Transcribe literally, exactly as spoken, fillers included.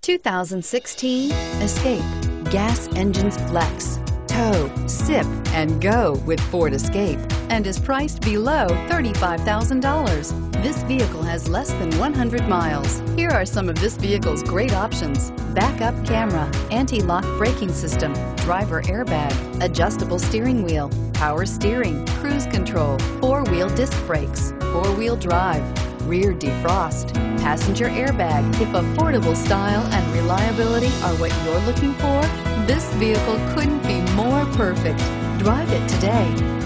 two thousand sixteen Escape. Gas engines flex, tow, sip, and go with Ford Escape, and is priced below thirty-five thousand dollars. This vehicle has less than one hundred miles. Here are some of this vehicle's great options: backup camera, anti-lock braking system, driver airbag, adjustable steering wheel, power steering, cruise control, four-wheel disc brakes, four-wheel drive, rear defrost, passenger airbag. If affordable style and reliability are what you're looking for, this vehicle couldn't be more perfect. Drive it today.